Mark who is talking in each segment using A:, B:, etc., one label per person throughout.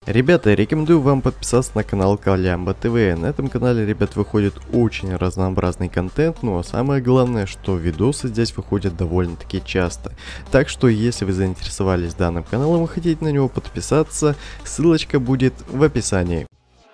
A: Ребята, рекомендую вам подписаться на канал Колямба ТВ. На этом канале, ребят, выходит очень разнообразный контент, ну а самое главное, что видосы здесь выходят довольно-таки часто. Так что, если вы заинтересовались данным каналом и хотите на него подписаться, ссылочка будет в описании.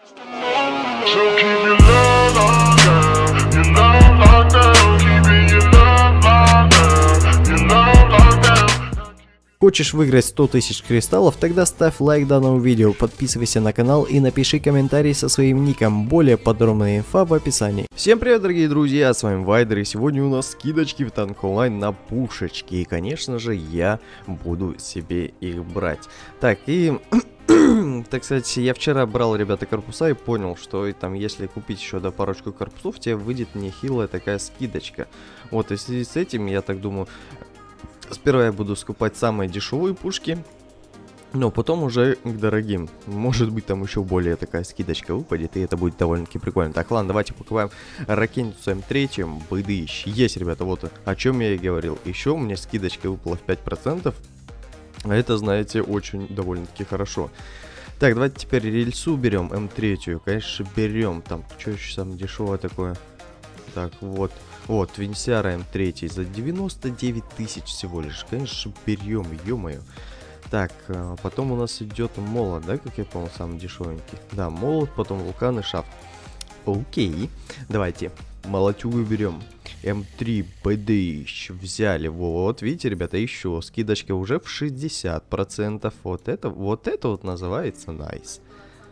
A: Хочешь выиграть 100 тысяч кристаллов? Тогда ставь лайк данному видео, подписывайся на канал и напиши комментарий со своим ником. Более подробная инфа в описании. Всем привет, дорогие друзья, с вами Вайдер, и сегодня у нас скидочки в Танк Онлайн на пушечки. И, конечно же, я буду себе их брать. Так, и... Так сказать, я вчера брал, ребята, корпуса и понял, что там, если купить еще до парочку корпусов, тебе выйдет нехилая такая скидочка. Вот, и в связи с этим, я так думаю... Сперва я буду скупать самые дешевые пушки, но потом уже к дорогим. Может быть, там еще более такая скидочка выпадет, и это будет довольно-таки прикольно. Так, ладно, давайте покупаем ракетницу М3, быдыщ. Есть, ребята, вот о чем я и говорил. Еще у меня скидочка выпала в 5%, а это, знаете, очень довольно-таки хорошо. Так, давайте теперь рельсу берем, М3, конечно, берем. Там, что еще самое дешевое такое? Так, вот. Вот, Винсяра М3 за 99 тысяч всего лишь. Конечно, берем, ё-моё. Так, потом у нас идет молот, да, как я понял, самый дешевенький. Да, молот, потом вулкан и шафт. Окей, давайте молотюгу берем. М3 БДищ взяли. Вот, видите, ребята, еще скидочка уже в 60%. Вот это называется найс.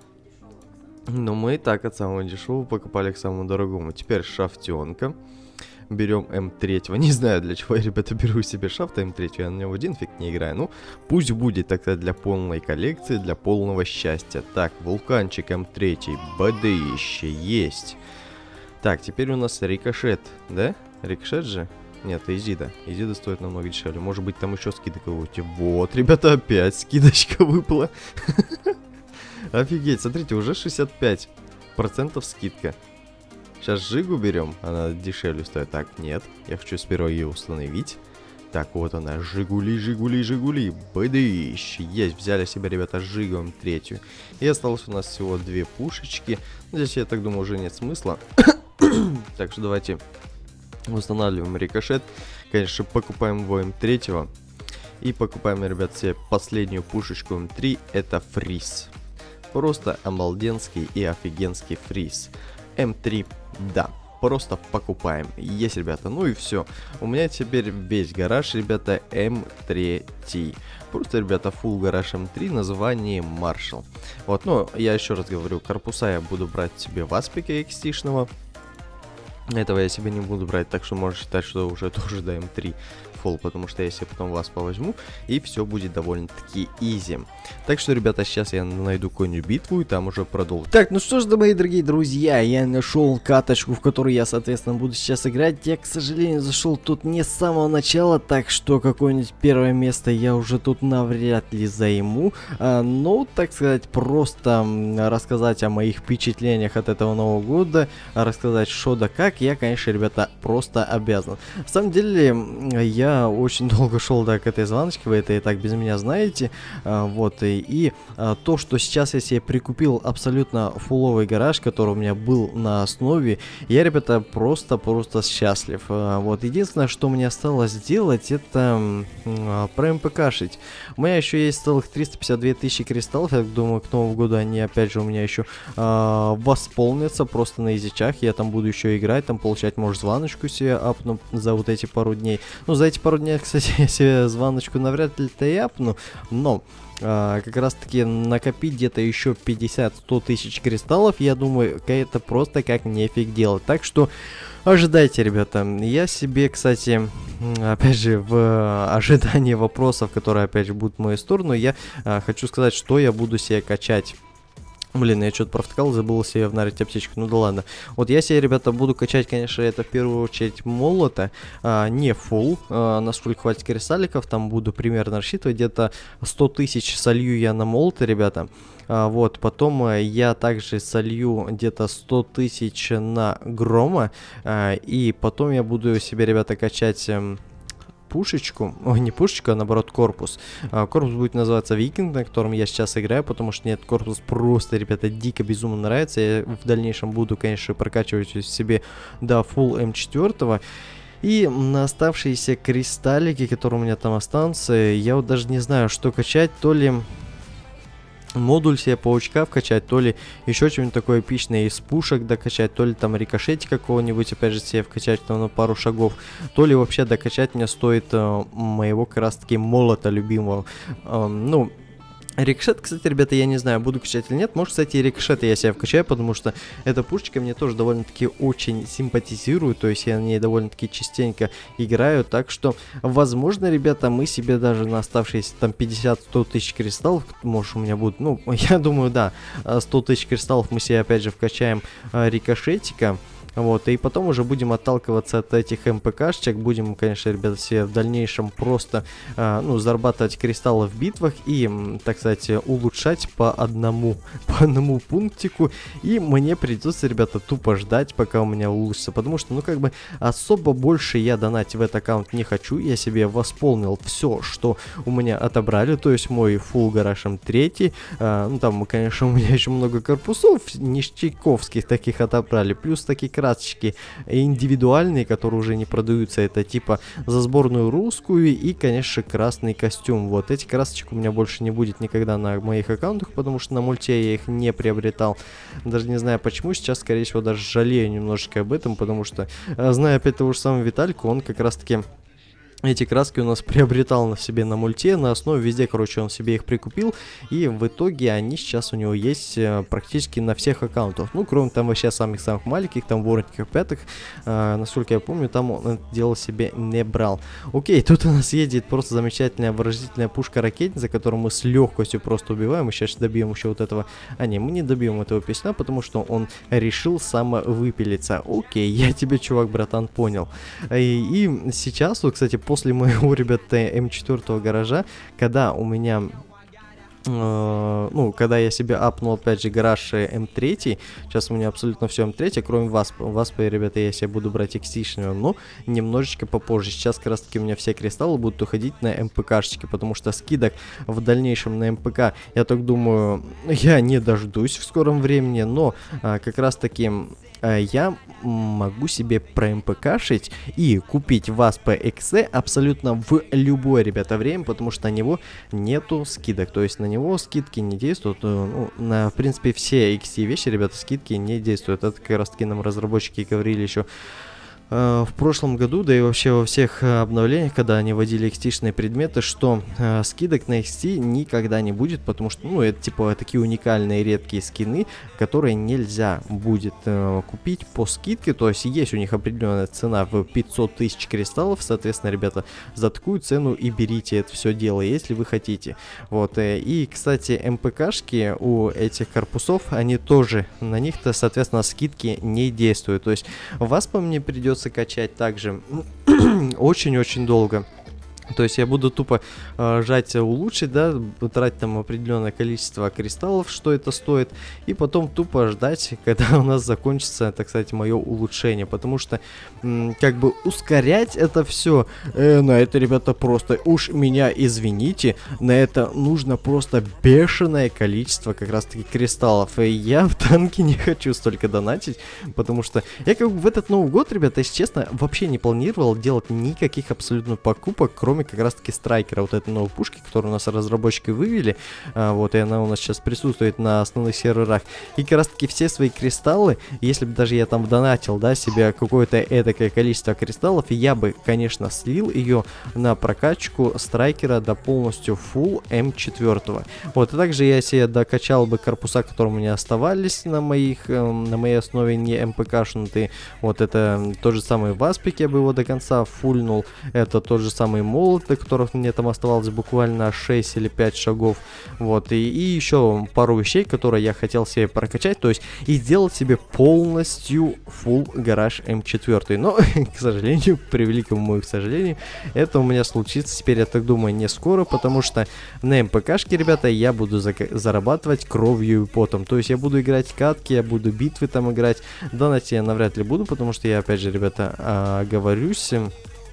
A: Но мы и так от самого дешевого покупали к самому дорогому. Теперь шафтенка. Берем М3. Не знаю, для чего я, ребята, беру себе шафта М3. Я на него один фиг не играю. Ну, пусть будет, так сказать, для полной коллекции, для полного счастья. Так, вулканчик М3. БДище есть. Так, теперь у нас рикошет. Да? Рикошет же? Нет, Изида. Изида стоит намного дешевле. Может быть, там еще скидка какой-то. Вот, ребята, опять скидочка выпала. Офигеть, смотрите, уже 65% скидка. Сейчас Жигу берем, она дешевле стоит. Так, нет, я хочу сперва ее установить. Так, вот она, Жигули, быдыщ. Есть, взяли себе, ребята, Жигу М3. И осталось у нас всего 2 пушечки. Здесь, я так думаю, уже нет смысла. Так что давайте устанавливаем рикошет. Конечно, покупаем его М3. И покупаем, ребят, себе последнюю пушечку М3. Это фриз. Просто обалденский и офигенский фриз. М3, да, просто покупаем. Есть, ребята, ну и все. У меня теперь весь гараж, ребята, М3. Просто, ребята, full гараж М3, название Marshall. Вот, ну, я еще раз говорю, корпуса я буду брать себе в аспике XT-шного. Этого я себе не буду брать, так что можно считать, что уже тоже до М3 фол, потому что я себе потом вас повозьму, и все будет довольно-таки изи. Так что, ребята, сейчас я найду какую-нибудь битву, и там уже продолжу. Так, ну что ж, мои дорогие друзья, я нашел каточку, в которую я, соответственно, буду сейчас играть. Я, к сожалению, зашел тут не с самого начала, так что какое-нибудь первое место я уже тут навряд ли займу. Но, так сказать, просто рассказать о моих впечатлениях от этого Нового года, рассказать что да как, я, конечно, ребята, просто обязан. На самом деле, я очень долго шел к этой звоночке, вы это и так без меня знаете. Вот, и то, что сейчас я себе прикупил абсолютно фуловый гараж, который у меня был на основе, я, ребята, просто счастлив. Вот, единственное, что мне осталось сделать, это про МПКшить. У меня еще есть целых 352 тысячи кристаллов, я думаю, к Новому году они, опять же, у меня еще восполнятся просто на изичах. Я там буду еще играть, там получать, может, звоночку себе апну за вот эти пару дней. Ну, за эти пару дней, кстати, я себе звоночку навряд ли-то и апну, но как раз таки накопить где-то еще 50-100 тысяч кристаллов, я думаю, это просто как нефиг делать. Так что ожидайте, ребята. Я себе, кстати, опять же, в ожидании вопросов, которые, опять же, будут в мою сторону, я хочу сказать, что я буду себе качать. Блин, я что-то провтыкал, забыл себе внарить аптечку. Ну да ладно. Вот я себе, ребята, буду качать, конечно, это в первую очередь молота. Не фулл. Насколько хватит кристалликов, там буду примерно рассчитывать. Где-то 100 тысяч солью я на молота, ребята. Вот, потом я также солью где-то 100 тысяч на грома. И потом я буду себе, ребята, качать... пушечку, ой, не пушечку, а наоборот корпус. Корпус будет называться Викинг, на котором я сейчас играю, потому что мне этот корпус просто, ребята, дико безумно нравится. Я в дальнейшем буду, конечно, прокачивать себе до Full М4. И на оставшиеся кристаллики, которые у меня там останутся, я вот даже не знаю, что качать, то ли модуль себе паучка вкачать, то ли еще что-нибудь такое эпичное из пушек докачать, то ли там рикошетик какого-нибудь опять же себе вкачать там на пару шагов, то ли вообще докачать мне стоит моего как раз таки молота любимого. Ну, рикошет, кстати, ребята, я не знаю, буду качать или нет. Может, кстати, и рикошеты я себя вкачаю, потому что эта пушечка мне тоже довольно-таки очень симпатизирует. То есть я на ней довольно-таки частенько играю. Так что, возможно, ребята, мы себе даже на оставшиеся там 50-100 тысяч кристаллов, может, у меня будут, ну, я думаю, да, 100 тысяч кристаллов мы себе опять же вкачаем рикошетика. Вот, и потом уже будем отталкиваться от этих МПКшечек, будем, конечно, ребята, себе в дальнейшем просто, ну, зарабатывать кристаллы в битвах и, так сказать, улучшать по одному пунктику, и мне придется, ребята, тупо ждать, пока у меня улучшится, потому что, ну, как бы, особо больше я донатить в этот аккаунт не хочу, я себе восполнил все, что у меня отобрали, то есть мой Full Garage M3, ну, там, конечно, у меня еще много корпусов ништяковских таких отобрали, плюс такие красочки индивидуальные, которые уже не продаются, это типа за сборную русскую и, конечно, красный костюм. Вот эти красочек у меня больше не будет никогда на моих аккаунтах, потому что на мульте я их не приобретал. Даже не знаю почему, сейчас, скорее всего, даже жалею немножечко об этом, потому что, зная опять того же самого Витальку, он как раз-таки эти краски у нас приобретал на себе на мульте, на основе везде, короче, он себе их прикупил, и в итоге они сейчас у него есть практически на всех аккаунтах. Ну, кроме там вообще самых-самых маленьких, там воротников пятых, насколько я помню, там он это дело себе не брал. Окей, тут у нас едет просто замечательная выразительная пушка-ракетница, которую мы с легкостью просто убиваем, мы сейчас добьем еще вот этого, не, мы не добьем этого песня, потому что он решил самовыпилиться. Окей, я тебя, чувак, братан, понял. И сейчас, вот, кстати, после моего, ребята, М4 гаража, когда у меня, ну, когда я себе апнул, опять же, гараж М3, сейчас у меня абсолютно все М3, кроме Васпа, ребята, я себе буду брать экстичную, но немножечко попозже. Сейчас, как раз таки, у меня все кристаллы будут уходить на МПКшечки, потому что скидок в дальнейшем на МПК, я так думаю, я не дождусь в скором времени, но как раз таки я могу себе проМПКшить и купить Васпа XE абсолютно в любое, ребята, время, потому что на него нету скидок, то есть на него скидки не действуют, ну, на, в принципе, все XE вещи, ребята, скидки не действуют. Это как раз таки нам разработчики говорили еще в прошлом году, да и вообще во всех обновлениях, когда они вводили XT-шные предметы, что скидок на XT никогда не будет, потому что, ну, это типа такие уникальные редкие скины, которые нельзя будет купить по скидке, то есть есть у них определенная цена в 500 тысяч кристаллов, соответственно, ребята, за такую цену и берите это все дело, если вы хотите. Вот, и, кстати, МПКшки у этих корпусов, они тоже, на них-то, соответственно, скидки не действуют, то есть вас по мне придется качать также очень-очень долго. То есть я буду тупо жать улучшить, да, тратить там определенное количество кристаллов, что это стоит, и потом тупо ждать, когда у нас закончится, так сказать, мое улучшение, потому что как бы ускорять это все, на это, ребята, просто уж меня извините, на это нужно просто бешеное количество как раз таки кристаллов, и я в танке не хочу столько донатить, потому что я как бы в этот Новый год, ребята, если честно, вообще не планировал делать никаких абсолютно покупок, кроме как раз таки страйкера, вот этой новой пушки, которую у нас разработчики вывели, вот, и она у нас сейчас присутствует на основных серверах, и как раз таки все свои кристаллы, если бы даже я там донатил, да, себе какое-то эдакое количество кристаллов, я бы, конечно, слил ее на прокачку страйкера до полностью full М4. Вот, и также я себе докачал бы корпуса, которые у меня оставались на моей основе не МПКшнутые, вот, это тот же самый Васпик, я бы его до конца фульнул, это тот же самый молот, до которых мне там оставалось буквально 6 или 5 шагов, вот, и еще пару вещей, которые я хотел себе прокачать, то есть и сделать себе полностью full гараж М4, но, к сожалению, к превеликому моему сожалению, это у меня случится теперь, я так думаю, не скоро, потому что на МПКшке, ребята, я буду зарабатывать кровью и потом, то есть я буду играть катки, я буду битвы там играть, донатить я навряд ли буду, потому что я, опять же, ребята, оговорюсь,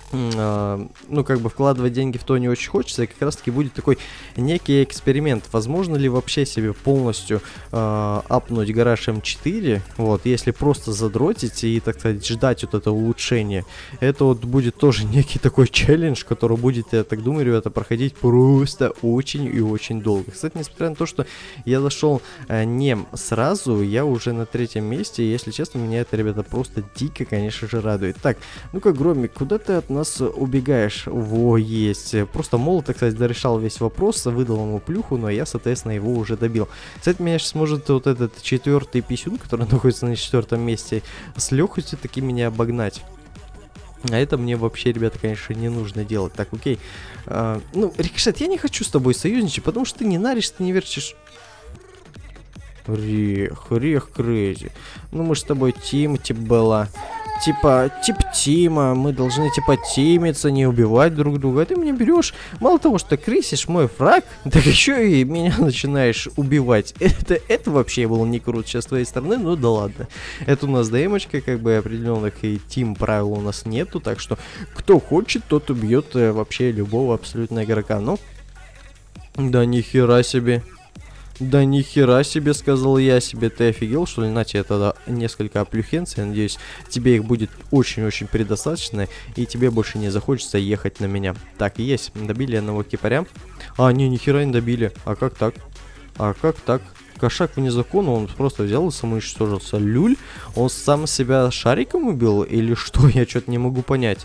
A: ну, как бы вкладывать деньги в то не очень хочется, и как раз-таки будет такой некий эксперимент. Возможно ли вообще себе полностью апнуть гараж М4, вот, если просто задротить и, так сказать, ждать вот это улучшение. Это вот будет тоже некий такой челлендж, который будет, я так думаю, ребята, проходить просто очень и очень долго. Кстати, несмотря на то, что я зашел не сразу, я уже на 3-м месте, и, если честно, меня это, ребята, просто дико, конечно же, радует. Так, ну-ка, Громик, куда ты от нас убегаешь? Во, есть. Просто молот, так сказать, дорешал весь вопрос, выдал ему плюху, но я, соответственно, его уже добил. Кстати, меня сейчас может вот этот 4-й писюн, который находится на 4-м месте, с легкостью таки меня обогнать. А это мне вообще, ребята, конечно, не нужно делать. Так, окей. Ну, Рикошет, я не хочу с тобой союзничать, потому что ты не наришь, ты не верчишь. Рех, Крейзи. Ну, мы же с тобой тимати была. Типа Тима, мы должны, типа, тимиться, не убивать друг друга. А ты меня берешь, мало того, что крысишь мой фраг, так еще и меня начинаешь убивать. Это вообще было не круто сейчас с твоей стороны, ну да ладно. Это у нас демочка, как бы определенных и тим правил у нас нету, так что кто хочет, тот убьет вообще любого абсолютно игрока. Ну, да нихера себе. Да нихера себе, сказал я себе, ты офигел, что ли? Иначе я тогда несколько оплюхенций, я надеюсь, тебе их будет очень-очень предостаточно, и тебе больше не захочется ехать на меня. Так, есть, добили одного кипаря. А, не, нихера не добили, а как так? А как так? Кошак вне закона, он просто взял и самоуничтожился. Люль? Он сам себя шариком убил или что? Я что-то не могу понять.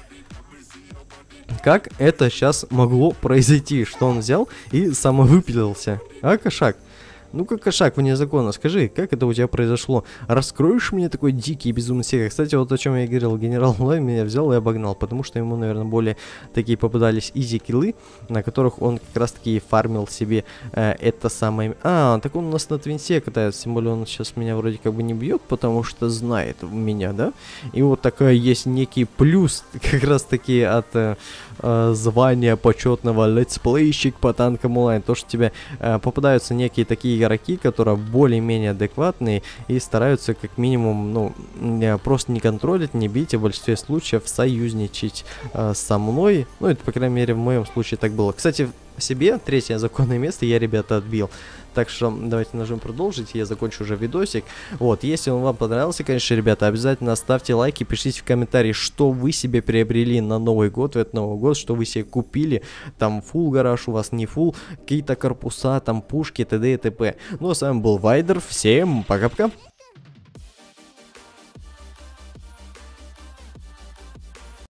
A: Как это сейчас могло произойти, что он взял и самовыпилился? А, кошак? Ну-ка, кошак вне закона, скажи, как это у тебя произошло? Раскроешь мне такой дикий и безумный секрет? Кстати, вот о чем я говорил, генерал Лай меня взял и обогнал, потому что ему, наверное, более такие попадались изи-киллы, на которых он как раз-таки фармил себе это самое... А, так он у нас на твинсе катается, тем более он сейчас меня вроде как бы не бьет, потому что знает меня, да? И вот такая есть некий плюс как раз-таки от звания почетного летсплейщик по танкам онлайн, то, что тебе попадаются некие такие игроки, которые более-менее адекватные и стараются как минимум, ну, просто не контролить, не бить, а в большинстве случаев союзничать со мной. Ну, это, по крайней мере, в моем случае так было. Кстати, себе 3-е законное место я, ребята, отбил. Так что давайте нажмем продолжить, я закончу уже видосик. Вот, если он вам понравился, конечно, ребята, обязательно ставьте лайки, пишите в комментарии, что вы себе приобрели на Новый год, в этот Новый год, что вы себе купили. Там фулл гараж у вас, не фулл, какие-то корпуса, там пушки, т.д. и т.п. Ну, а с вами был Вайдер, всем пока-пока.